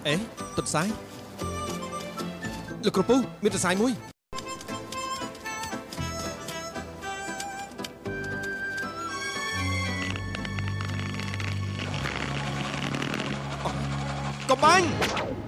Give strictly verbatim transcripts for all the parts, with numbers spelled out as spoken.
អេទឹកសាយលោកគ្រូពូមានទឹកសាយមួយកំបាញ់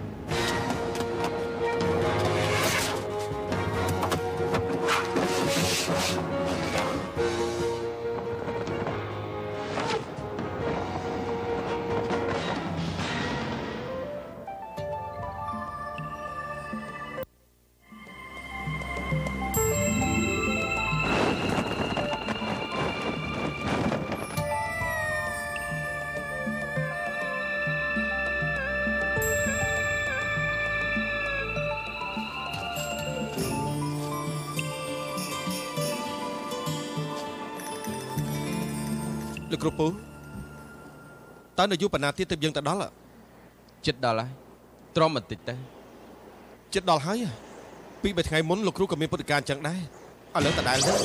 លោកគ្រូពូតើនៅយូរប៉ុណ្ណាទៀតទើបយើងទៅដល់ចិត្តដល់ហើយទ្រាំបន្តិចទៅចិត្តដល់ហើយពីបីថ្ងៃមុនលោកគ្រូក៏មានពុទ្ធការអញ្ចឹងដែរឥឡូវតដែលទៅ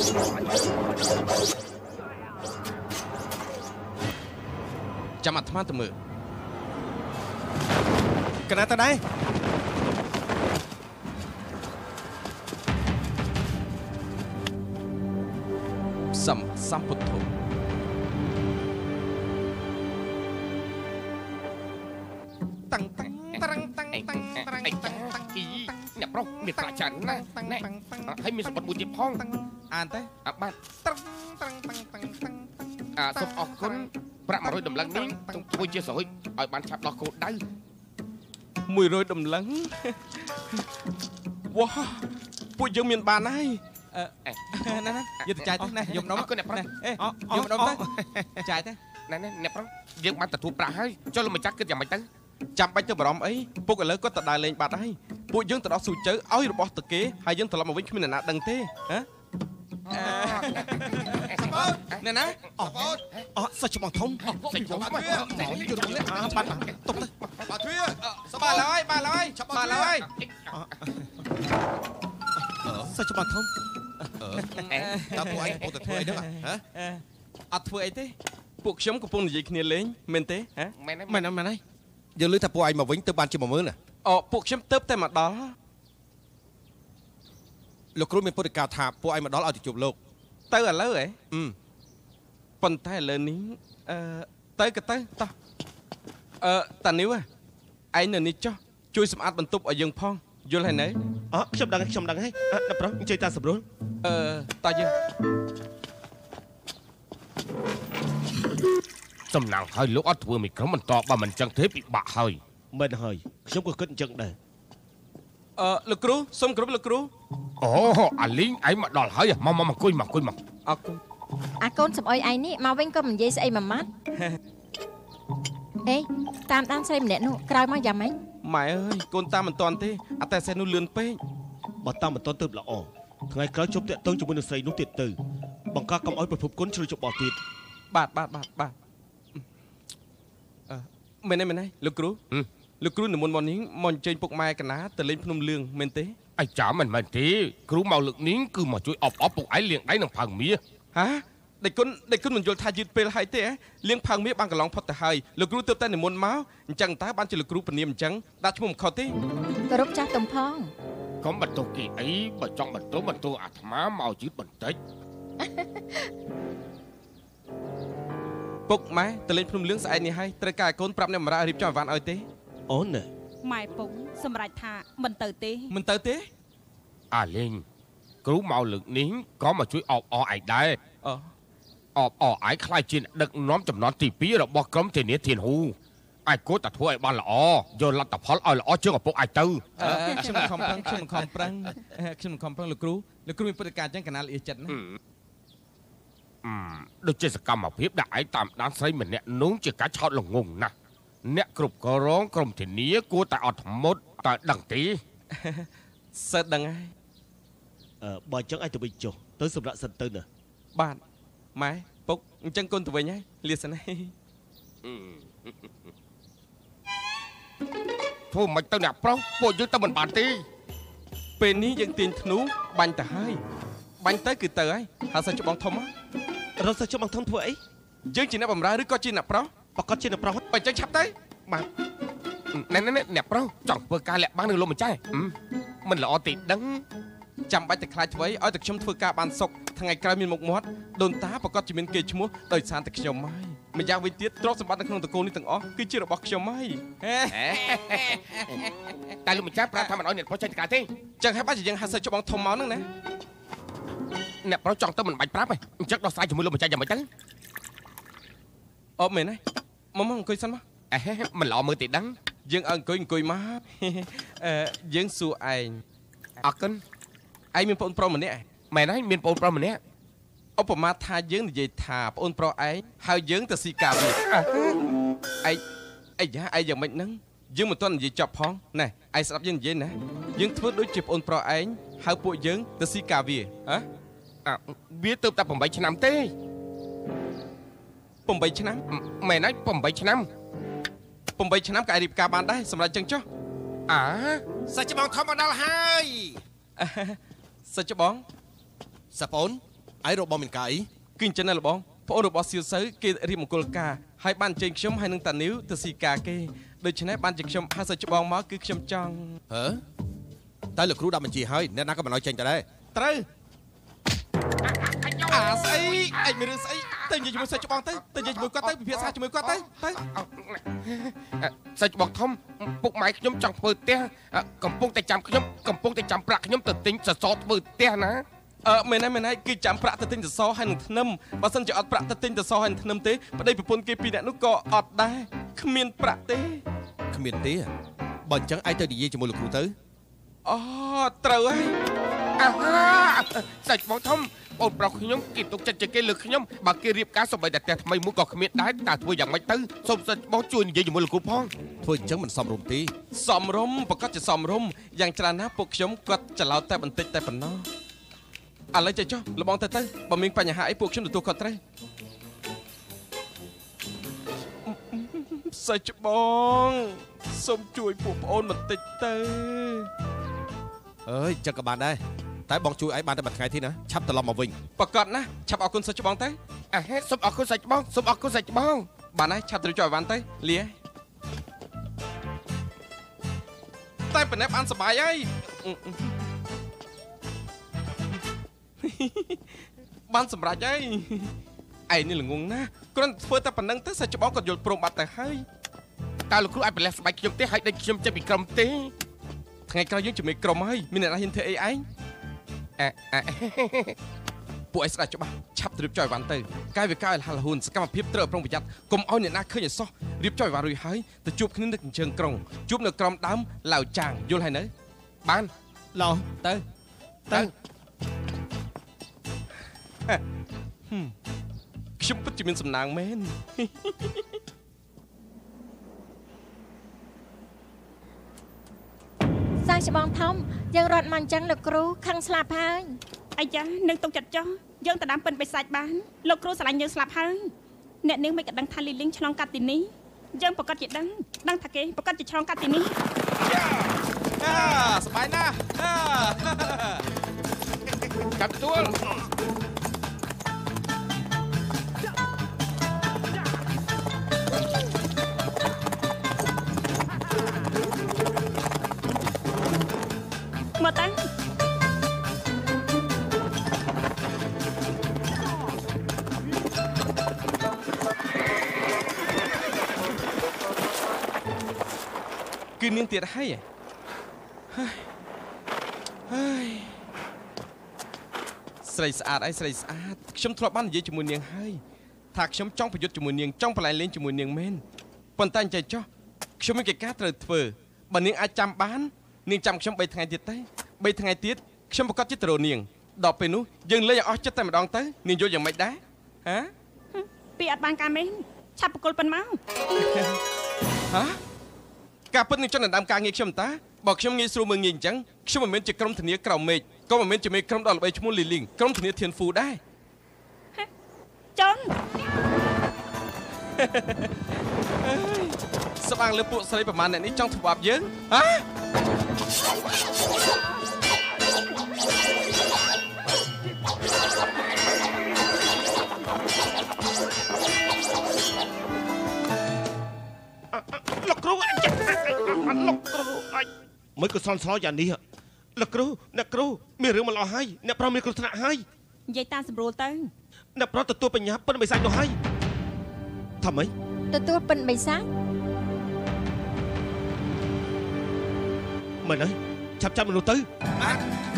ចាំអាត្មាទៅមើលកណាតដែរសំសម្ពុទ្ធោតាំងតាំងតាំងតាំងតាំងតាំងតាំងតាំងអីអ្នកប្រុសមានប្រាក់ច្រើនណាស់ណែហើយមានសម្បត្តិមួយទៀតផងអានទៅអាបាទតាំងតាំងតាំងតាំងតាំងអាសូមអរគុណប្រាក់មួយរយតម្លឹងនេះធ្វើជាសហុយឲ្យបានឆាប់ដោះគោដៅមួយរយតម្លឹងវ៉ាពួកយើងមានបានហើយណែណែយកទៅចាយទៅណែយំនំអរគុណអ្នកប្រុសយំនំទៅចាយទៅណែណែអ្នកប្រុសយើងបានទទួលប្រាក់ហើយចុះលោកម្ចាស់គិតយ៉ាងម៉េចទៅចាំបាច់ទៅបារម្ភអីពុកឥឡូវគាត់ទៅដើរលេងបាត់ហើយពួកយើងទៅដល់ស៊ូជើឲ្យរបស់ទៅគេហើយយើងត្រឡប់មកវិញគ្មានអ្នកណាដឹងទេហ៎ណែណាអត់អត់សិចច្បងធំសិចច្បងធំយកទៅលេអាបាត់ទុកទៅបាទទ្វាសបាឡើយបាទឡើយបាទឡើយសិចច្បងធំអឺតើពួកឯងកំពុងតែធ្វើអីហ្នឹងហ៎អត់ធ្វើអីទេពួកខ្ញុំកំពុងនិយាយគ្នាលេងមែនទេហ៎មែនមែនមែនហើយយើងលើថាពួកឯងមកវិញទៅបានជា10000ណាអូពួកខ្ញុំទៅតែមកដល់លោកគ្រូមានពុទ្ធការថាពួកឯងមកដល់ឲ្យទៅជួបលោកទៅឥឡូវហ៎ប៉ុន្តែឥឡូវនេះអឺទៅក៏ទៅតោះអឺតានីវឯងនៅនេះចុះជួយសម្អាតបន្ទប់ឲ្យយើងផងយល់ហើយនៅអខ្ញុំដឹងខ្ញុំដឹងហើយដល់ប្រុសអញ្ជើញតាសម្រួលអឺតោះយើងសំណាងហើយលោកអត់ធ្វើមីក្រុមបន្តបើមិនចឹងទេពិបាកហើយមិនហើយខ្ញុំក៏គិតអញ្ចឹងដែរអឺលោកគ្រូសូមគោរពលោកគ្រូអូអាលីងឯងមកដល់ហើយមកមកអង្គុយមកអង្គុយមកអរគុណអាកូនសំអុយឯងនេះមកវិញក៏មិននិយាយស្អីមួយម៉ាត់អេតាមតាមស្រីម្នាក់នោះក្រោយមកយ៉ាងម៉េចម៉ែអើយកូនតាមមិនតាន់ទេអតែសេះនោះលឿនពេកបើតាមមិនតាន់ទៅល្អថ្ងៃក្រោយជប់តាក់ទងជាមួយនឹងស្រីនោះទៀតទៅបង្កកុំឲ្យប្រភពគុណជ្រុលច្បល់ទៀតបាទបាទបាទបាទមែនទេមែនទេលោកគ្រូលោកគ្រូនិមន្តមកនេះមកអញ្ជើញពុកម៉ែកណាទៅលេងភ្នំលឿងមែនទេអាចារ្យមិនមែនទេគ្រូមកលើកនេះគឺមកជួយអបអបពុកឯងលៀងដៃនឹងផើងមាសហាដេចគុណដេចគុណមិនយល់ថាយឺតពេលហើយទេលៀងផើងមាសបានកន្លងផុតទៅហើយលោកគ្រូទើបតែនិមន្តមកអញ្ចឹងតើបានជាលោកគ្រូពនាមអញ្ចឹងដាក់ឈ្មោះមិនខុសទេគោរពចាស់ទំផងកុំបន្ទោសគេអីបើចង់បន្ទោសបន្ទោសអាត្មាមកយឺតបន្តិចពុកម៉ែទៅលេងភ្នំលឿងស្អែកនេះហើយត្រូវការឲ្យកូនប្រាប់អ្នកបម្រើរៀបចំអីវ៉ាន់ឲ្យទេអូនម៉ែពុកសម្រេចថាមិនទៅទេមិនទៅទេអាលេងគ្រូមកលើកនេះក៏មកជួយអបអរឯងដែរអអបអរឯងខ្លាចជាដឹកនាំចំនួនទីពីររបស់ក្រុមធានាធានហ៊ូឯងគួរតែធ្វើឲ្យបានល្អយកលទ្ធផលឲ្យល្អជាងឪពុកឯងទៅខ្ញុំមិនខំប្រឹងខ្ញុំមិនខំប្រឹងខ្ញុំមិនខំប្រឹងលោកគ្រូលោកគ្រូមានពុទ្ធការអញ្ចឹងកណាលល្អចិត្តណាដូចជាសកម្មភាពដាក់ឯងតាមដានស្រីម្នាក់នោះជាការឆោតល្ងងណាស់អ្នកគ្រប់គ្រងក្រុមធានាគួរតែអត់ធ្មត់តែដឹងទេសិតដឹងហើយអឺបើអញ្ចឹងឯងទៅវិញចុះទៅសម្រាប់សិនទៅណាបាទម៉ែពុកអញ្ចឹងកូនទៅវិញហើយលាសិនហើយធ្វើមិនទៅអ្នកប្រុសពួកយើងទៅមិនបានទេពេលនេះយើងទាញធ្នូបាញ់ទៅហើយបាញ់ទៅគឺទៅហើយហើយសិនច្បងធំរត់សិនច្បងធំធ្វើអីយើងជាអ្នកបម្រើឬក៏ជាអ្នកប្រុសប្រកាសជាអ្នកប្រុសបើអញ្ចឹងឆាប់ទៅបាទណែណែអ្នកប្រុសចង់ធ្វើការលាក់បាំងនឹងលោកម្ចាស់មិនល្អទេដឹងចាំបាច់តែខ្លាចអ្វីឲ្យតែខ្ញុំធ្វើការបានសុខថ្ងៃក្រោយមានមុខមាត់ដូនតាប្រកាសជាមានគេឈ្មោះដោយសារតែខ្ញុំហើយម្យ៉ាងវិញទៀតទ្រព្យសម្បត្តិនៅក្នុងតកូលនេះទាំងអស់គឺជារបស់ខ្ញុំហើយតែលោកម្ចាស់ប្រាប់ថាមិនឲ្យអ្នកប្រុសចេញទៅក្រៅទេចឹងហើយបាច់ជាយើងហាសិចច្បងធំមកហ្នឹងណាអ្នកប្រុសចង់ទៅមិនបាច់ប្រាប់ទេអញ្ចឹងដោះស្រាយជាមួយលោកម្ចាស់យ៉ាងម៉េចទៅអូមែនទេមកមកអង្គុយសិនមកអេមិនល្អមើលទេដឹងយើងឲ្យអង្គុយអង្គុយមកអឺយើងសួរឯងអរគុណឯងមានបងប្រុសម្នាក់មែនហើយមានបងប្រុសម្នាក់ឧបមាថាយើងនិយាយថាបងប្រុសឯងហើយយើងទៅស៊ីកាវាឯងអីយ៉ាឯងយ៉ាងម៉េចហ្នឹងយើងមិនទាន់និយាយចប់ផងណែឯងស្ដាប់យើងនិយាយណាយើងធ្វើដូចជាបងប្រុសឯងហៅពួកយើងទៅស៊ីកាវាហ៎វាទៅតែeightឆ្នាំទេeightឆ្នាំមែនហើយeightឆ្នាំeightឆ្នាំក៏អាចរៀបការបានដែរសម្រាប់ចឹងចុះអាសាច់ច្បងធំមកដល់ហើយសាច់ច្បងសាប្អូនឯងរបស់មានការអីគឺអញ្ចឹងណាលបងប្អូនរបស់សៀវសៅគេរៀបមង្គលការហើយបានចេញខ្ញុំហើយនឹងតានីវទៅស៊ីការគេដូច្នេះបានជាខ្ញុំហៅសាច់ច្បងមកគឺខ្ញុំចង់ហ៎តែលោកគ្រូដាក់បញ្ជាហើយអ្នកណាក៏មិនឲ្យចេញទៅដែរត្រូវអាស្អីឯងមានរឿងស្អីទៅនិយាយជាមួយសាច់ច្បងទៅទៅនិយាយជាមួយគាត់ទៅពិភាក្សាជាមួយគាត់ទៅទៅសាច់ច្បងធំពុកម៉ែខ្ញុំចង់ធ្វើផ្ទះកំពុងតែចាំខ្ញុំកំពុងតែចាំប្រាក់ខ្ញុំទៅទិញសសរធ្វើផ្ទះណាអឺមែនហើយមែនហើយគឺចាំប្រាក់ទៅទិញសសរហើយនឹងធ្នឹមបើសិនជាអត់ប្រាក់ទៅទិញសសរហើយនឹងធ្នឹមទេប្តីប្រពន្ធគេពីរនាក់នោះក៏អត់ដែរគ្មានប្រាក់ទេគ្មានទេបើអញ្ចឹងឯងទៅនិយាយជាមួយលោកគ្រូទៅអូត្រូវហើយអាសាច់ច្បងធំបងប្រុសខ្ញុំគេទុកចិត្តជាងគេលើខ្ញុំបើគេរៀបការសម្បីតែផ្ទះថ្មីមួយក៏គ្មានដែរតើធ្វើយ៉ាងម៉េចទៅសូមសាច់ច្បងជួយនិយាយជាមួយលោកគ្រូផងធ្វើអញ្ចឹងមិនសមរម្យទេសមរម្យប្រកាសជាសមរម្យយ៉ាងច្រើនណាស់ពួកខ្ញុំគាត់ច្រឡោតតែបន្តិចតែប៉ុណ្ណោះឥឡូវចេះចុះលបងទៅទៅបើមានបញ្ហាអីពួកខ្ញុំទទួលខុសត្រូវសាច់ច្បងសូមជួយពួកប្អូនបន្តិចទៅអើយចឹងក៏បានដែរតែបងជួយឯងបានតែមួយថ្ងៃទេណាឆាប់ត្រឡប់មកវិញប្រកាសណាឆាប់អរគុណសាច់ច្បងទៅអាហេតុសូមអរគុណសាច់ច្បងសូមអរគុណសាច់ច្បងបានហើយឆាប់ទៅជួយអីវ៉ាន់ទៅលាតែប៉ុណ្ណេះបានសុបាយហើយបានសម្រេចហើយឯងនេះល្ងងណាគ្រាន់ធ្វើតែប៉ុណ្្នឹងទៅសាច់ច្បងក៏យល់ព្រមបាត់ទៅហើយតើលោកគ្រូអាចប្រឡេះស្បែកខ្ញុំទេហើយដេញខ្ញុំចេញពីក្រុមទេថ្ងៃក្រោយយើងជាមួយក្រុមហើយមានអ្នកណាហ៊ានធ្វើអីឯងអែអែពួកឯងស្ដាប់ច្បាស់ឆាប់រៀបចំអីវ៉ាន់ទៅកាយវិការឲ្យហលហ៊ុនសកម្មភាពត្រូវប្រុងប្រយ័ត្នកុំឲ្យអ្នកណាឃើញឲ្យសោះរៀបចំអីវ៉ាន់រួចហើយទៅជួបគ្នានៅជើងក្រុងជួបនៅក្រោមដើមឡាវចាងយល់ហើយនៅបានឡោទៅទៅខ្ញុំពិតជាមានសំណាងមែនសាច់ច្បងធំយើងរត់មកអញ្ចឹងលោកគ្រូខឹងស្លាប់ហើយអាយ៉ានឹងទុកចិត្តចុះយើងទៅដាំពិនបិសាច់បានលោកគ្រូស្រឡាញ់យើងស្លាប់ហើយអ្នកនាងមិនក៏ដឹងថាលីលីងឆ្លងកាត់ទីនេះយើងប្រកាសជាដឹងដឹងថាគេប្រកាសជាឆ្លងកាត់ទីនេះអាសប្បាយណាស់កាត់ទួលមកតាំងគឺនាងទៀតហើយហើយស្រីស្អាតអីស្រីស្អាតខ្ញុំធ្លាប់បាននិយាយជាមួយនាងហើយថាខ្ញុំចង់ប្រយុទ្ធជាមួយនាងចង់ប្រឡែងលេងជាមួយនាងមែនប៉ុន្តែអញ្ចឹងចុះខ្ញុំមានកិច្ចការត្រូវធ្វើបើនាងអាចចាំបាននាងចាំខ្ញុំ3ថ្ងៃទៀតទេ3ថ្ងៃទៀតខ្ញុំប្រកាសជាទៅរកនាងដល់ពេលនោះយើងលេងឲ្យអស់ចិត្តតែម្ដងទៅនាងយល់យ៉ាងម៉េចដែរហាពីអត់បានការមែនឆាប់បកុលប៉ុនមកហាការពិតនឹងចង់ដណ្ដើមការងារខ្ញុំតាបើខ្ញុំងាយស្រួលមើលងាយអញ្ចឹងខ្ញុំមិនមែនជាក្រុមធានាក្រៅមេឃក៏មិនមែនជាមេក្រុមដល់ល្បីឈ្មោះលីលីងក្រុមធានាធានហ្វូដែរចុនស្បាំងលើពួកស្រីប្រមាណអ្នកនេះចង់ធ្វើបាបយើងហ៎លោកគ្រូលោកគ្រូអញមិនក៏សន់ស្លោយ៉ាងនេះលោកគ្រូអ្នកគ្រូមានរឿងមកឡោះហើយអ្នកប្រុសមានគ្រោះថ្នាក់ហើយនិយាយតាមស្រួលទៅអ្នកប្រុសទទួលបញ្ញាប៉ិនបិសាចនោះហើយថាម៉េចទទួលប៉ិនបិសាចមិនហើយឆាប់ចាប់មនុស្សទៅបាទ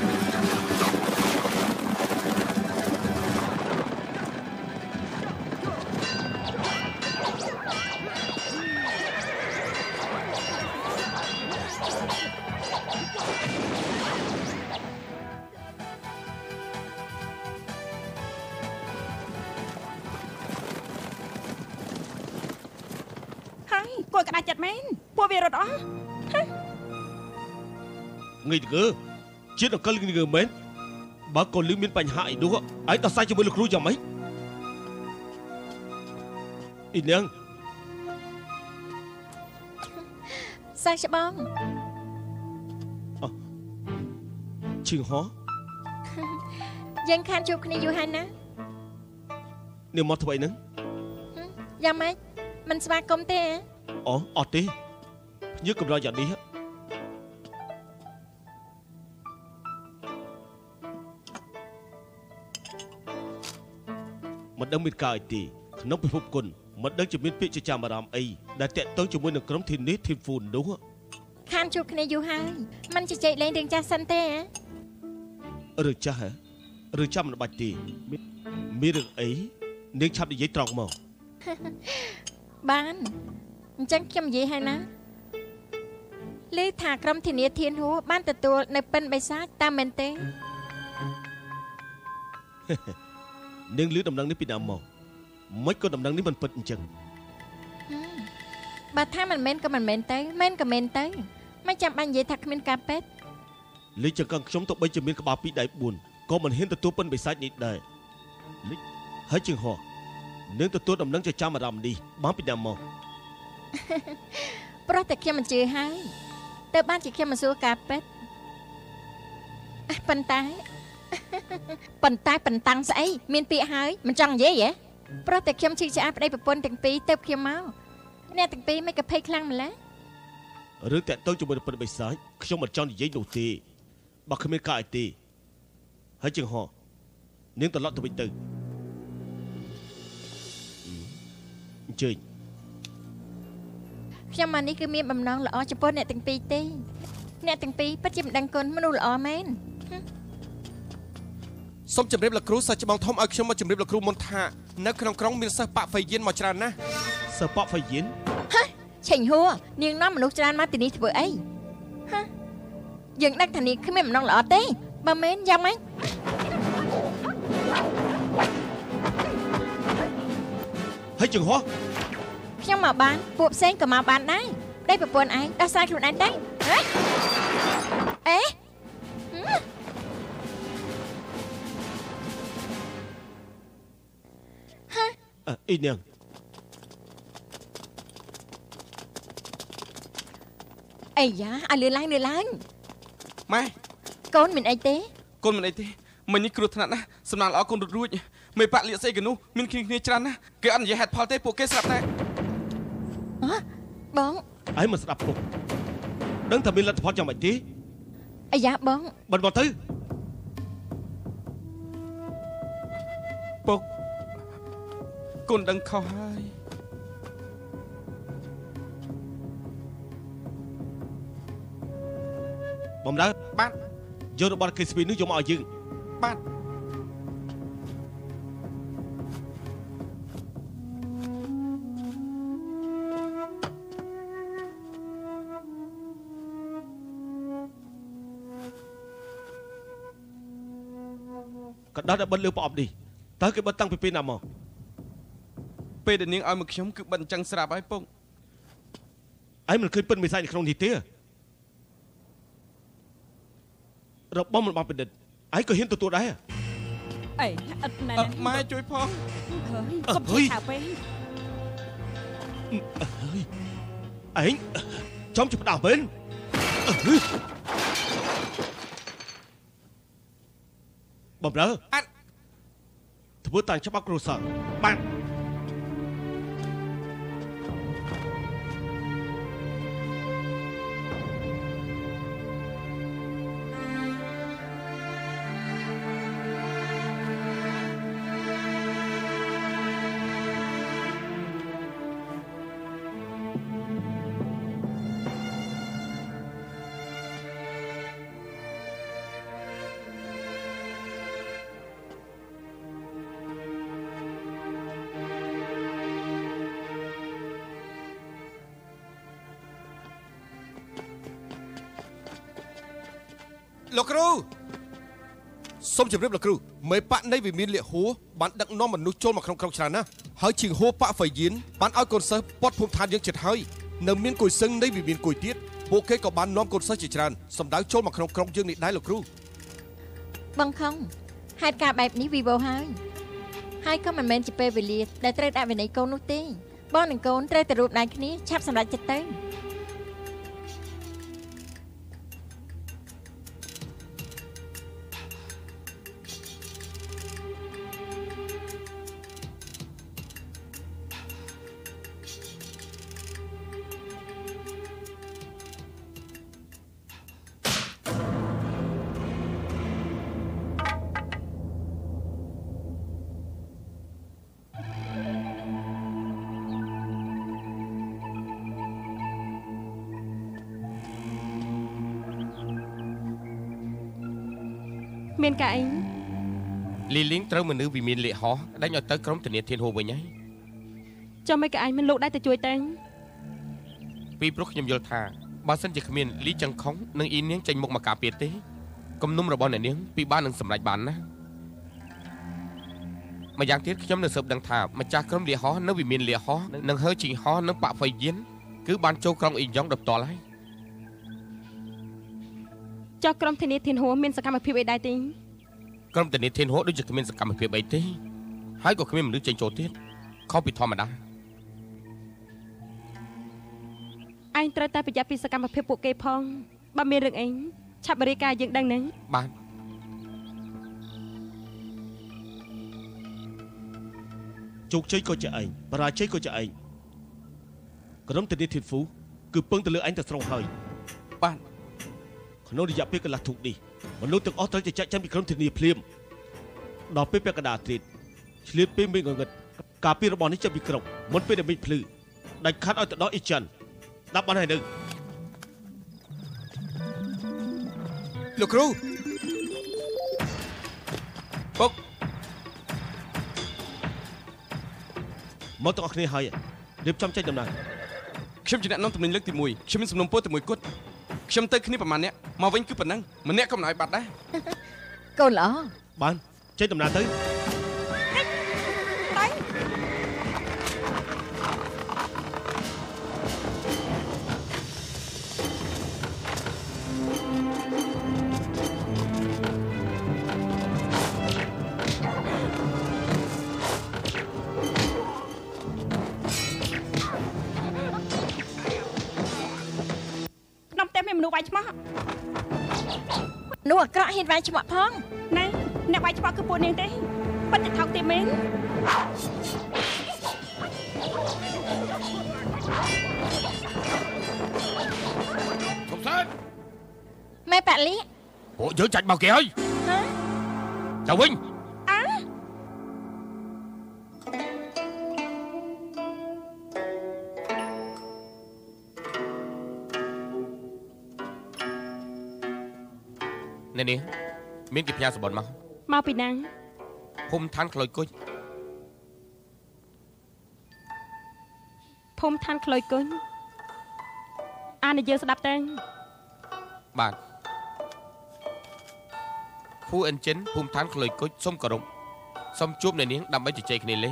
គួរក្តាច់ចិត្តមែនពួកវារត់អស់ងាយទៅជាតិអង្កលងើមែនបើកូនលឺមានបញ្ហាអីនោះឯងដោះស្រាយជាមួយលោកគ្រូយ៉ាងម៉េចអ៊ីនាងសាច់ច្បងអឈឹងហោយើងខានជួបគ្នាយូរហើយណានាងមកធ្វើអីហ្នឹងយ៉ាងម៉េចមិនស្វាគមន៍ទេអូអត់ទេញើកំឡោះយ៉ាងនេះមិនដឹងមានការអីទេក្នុងពិភពគុណមិនដឹងជាមានពាក្យជាចាំអារម្មណ៍អីដែលតាក់ទងជាមួយនឹងក្រុមធីននេះធីមហ្វូននោះខានជួបគ្នាយូរហើយមិនជជែកលេងរឿងចាស់សិនទេរឿងចាស់ហ៎រឿងចាំមិនបាច់ទេមានរឿងអីនាងឆាប់និយាយត្រង់មកបានអញ្ចឹងខ្ញុំនិយាយហើយណាឮថាក្រុមធានាធានហួរបានទទួលនៅប៉ិនបិសាចតាមមែនទេនាងឮដំណឹងនេះពីណាមកមិនក៏ដំណឹងនេះមិនពិតអញ្ចឹងបើថាមិនមែនក៏មិនមែនទៅមែនក៏មែនទៅមិនចាំបាច់និយាយថាគ្មានការពេទ្យលីចង្កឹងខ្ញុំទៅបីជាមានក្បាលពីរដៃបួនក៏មិនហ៊ានទទួលប៉ិនបិសាចនេះដែរលីហើយជាងហោះនឹងទទួលដំណឹងជាចាំអារម្មណ៍នេះបានពីណាមកព្រោះតែខ្ញុំមិនជឿហើយទៅបានជាខ្ញុំមកសួរការពេទ្យប៉ុន្តែប៉ុន្តែប៉ុន្តាំងស្អីមានពាក្យហើយមិនចង់និយាយហ៎ព្រោះតែខ្ញុំឈឺឆ្អាបប្តីប្រពន្ធទាំងពីរទៅខ្ញុំមកអ្នកទាំងពីរមិនក៏ភ័យខ្លាំងម្ល៉េះរឿងតាក់ទងជាមួយប៉ិនបិសាចខ្ញុំមិនចង់និយាយនោះទេបើគ្មានការអីទេហើយជាងហោះនាងត្រឡប់ទៅវិញទៅអញ្ជើញខ្ញុំមកនេះគឺមានបំណងល្អចំពោះអ្នកទាំងពីរទេអ្នកទាំងពីរពិតជាមិនដឹងគុណមនុស្សល្អមែនសូមជម្រាបលោកគ្រូសិស្សច្បងធំឲ្យខ្ញុំមកជម្រាបលោកគ្រូមុនថានៅក្នុងក្រុងមានសិស្សប៉ាក់ហ្វៃយៀនមកច្រើនណាស់សិស្សប៉ាក់ហ្វៃយៀនហ៎ឆេញហួរនាងនាំមនុស្សច្រើនមកទីនេះធ្វើអីហ៎យើងដឹងថានាងគ្មានបំណងល្អទេបើមែនយ៉ាងម៉េចហើយជើងហោះខ្ញុំមកបានពួកផ្សេងក៏មកបានដែរដៃប្រពន្ធឯងដោះស្រាយខ្លួនឯងទៅហ៎អេហ៎អ៊ីនាងអីយ៉ាឲ្យលឿនឡើងលឿនឡើងម៉ែកូនមានអីទេកូនមានអីទេមិញនេះគ្រោះថ្នាក់ណាស់សំណាងល្អកូនរត់រួចមេប៉ាក់លាកស្អីក៏នោះមានគ្នាគ្នាច្រើនណាស់គេអត់និយាយហេតុផលទេពួកគេស្រាប់តែអើបងឯងមិនស្ដាប់ពុកដឹងថាមានលទ្ធផលយ៉ាងម៉េចទេអាយ៉ាបងបិទមកទៅពុកកូនដឹងខុសហើយបំរើបាទយករបស់គេស្ពីនេះយកមកឲ្យយើងបាទកណ្ដាស់ដែលបិទលើប្រអប់នេះតើគេបិទតាំងពីពេលណាមកពេលដែលនាងឲ្យមកខ្ញុំគឺបិទអញ្ចឹងស្រាប់ហើយពុកឯងមិនឃើញពិនមេសាយនៅក្នុងនេះទេរបស់មិនបានពិនិត្យឯងក៏ហ៊ានទទួលដែរអីអត់ណែម៉ែជួយផងហើយកុំជួយថាពេកឯងចំជិះផ្ដោតមែនបំរើអត់ធ្វើតាមច្បាប់គ្រួសារបានលោកគ្រូសូមជម្រាបលោកគ្រូមេប៉ាក់នៃវិមានលៀកហួរបានដឹកនាំមនុស្សចូលមកក្នុងក្រុងច្រើនណាស់ហើយជាងហួរប៉ាក់ហ្វៃយៀនបានឲ្យកូនសិស្សពត់ភូមិឋានយើងចិត្តហើយនៅមានគួយសឹងនៃវិមានគួយទៀតពួកគេក៏បាននាំកូនសិស្សជាច្រើនសម្ដៅចូលមកក្នុងក្រុងយើងនេះដែរលោកគ្រូបងខំហេតុការបែបនេះវិវោហើយហើយក៏មិនមែនជាពេលវេលាដែលត្រូវដាក់វិន័យកូននោះទេបងនិងកូនត្រូវតែរួបដៃគ្នាឆាប់សម្រេចចិត្តទៅមានកាអីលីលីងត្រូវមនុស្សវិមានលៀកហោះដាច់ឲ្យទៅក្រុមធានាធានហួរវិញហើយចាំមិនកាអីមិនលោកដែរទៅជួយតែងពីព្រោះខ្ញុំយល់ថាបើសិនជាគ្មានលីចង្ខុងនិងអ៊ីនាងចេញមុខមកការពារទេគំនុំរបស់អ្នកនាងពីបាននឹងសម្រេចបានណាម្យ៉ាងទៀតខ្ញុំនៅស៊ើបដឹងថាម្ចាស់ក្រុមលៀកហោះនៅវិមានលៀកហោះនិងហើជីងហោះនិងប៉ាក់ហ្វៃយៀនគឺបានចូលក្រុងអ៊ីយ៉ុងដល់ផ្ទាល់ហើយចុះក្រុមធានាធានហួរមានសកម្មភាពអីដែរទេក្រុមធានាធានហួរដូចជាគ្មានសកម្មភាពអីទេហើយក៏គ្មានមនុស្សចេញចូលទៀតខុសពីធម្មតាឯងត្រូវតែប្រយ័ត្នពីសកម្មភាពពួកគេផងបើមានរឿងអីឆាប់បរិយាយើងដឹងនឹងបាទជោគជ័យក៏ជាឯងបរាជ័យក៏ជាឯងក្រុមធានាធានហ្វូគឺពឹងទៅលើឯងតែស្រុងហើយបាទក្នុងរយៈពេលកន្លះធុកនេះមនុស្សទាំងអស់ត្រូវតែចាក់ចាំពីក្រុមធានាភ្លាមដល់ពេលពាក់កណ្ដាលត្រៀតឆ្លៀតពេលមេងងឹតការពីរបស់នេះចាប់ពីក្រុងមុនពេលដែលមេឃភ្លឺដាច់ខាត់ឲ្យទៅដល់អ៊ីចាន់ដាប់បានហើយនៅលោកគ្រូពុកមកទាំងអស់គ្នាហើយរៀបចំចេញដំណើរខ្ញុំជាអ្នកនាំទំនិញលើកទីមួយខ្ញុំមានសំណុំពរតែមួយគត់ខ្ញុំទៅគ្នាប្រហែលអ្នកមកវិញគឺប៉ុណ្ណឹងម្នាក់ក៏មិនឲ្យបាត់ដែរកូនល្អបានចេញដំណើរទៅមនុស្សវាយឆ្មោះនោះអាក្រក់ហ៊ានវាយឆ្មោះផងណែអ្នកវាយឆ្មោះគឺពួកនាងទេពិតជាថោកទាបមែនកំសើតម៉ែប៉ាលីពួកយើងចាច់បោកគេហើយហ៎ទៅវិញអើនេះនេះមានគេផ្ញើសម្បត្តិមកមកពីណាភូមិឋានក្លុយគុជភូមិឋានក្លុយគុជអានយើងស្ដាប់តែបាទភូអិនចិនភូមិឋានក្លុយគុជសូមគោរពសូមជួបអ្នកនាងដើម្បីជជែកគ្នាលេង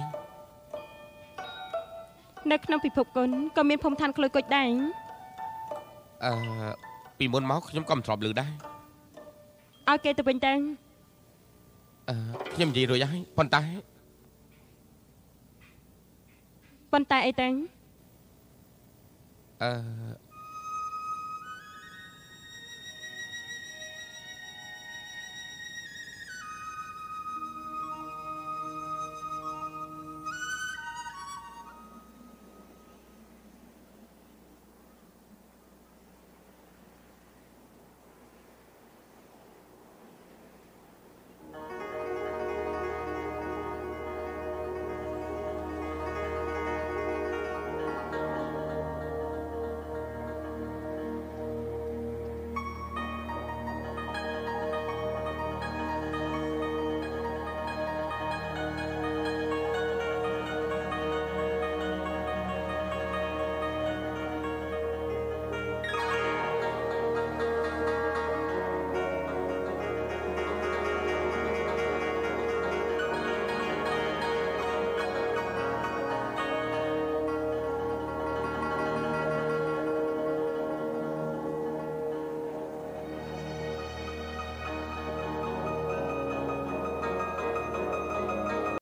នៅក្នុងពិភពគុណក៏មានភូមិឋានក្លុយគុជដែរអឺពីមុនមកខ្ញុំក៏មិនធ្លាប់ឮដែរឲ្យគេទៅវិញទៅអឺខ្ញុំនិយាយរួចហើយប៉ុន្តែប៉ុន្តែអីទៅអឺ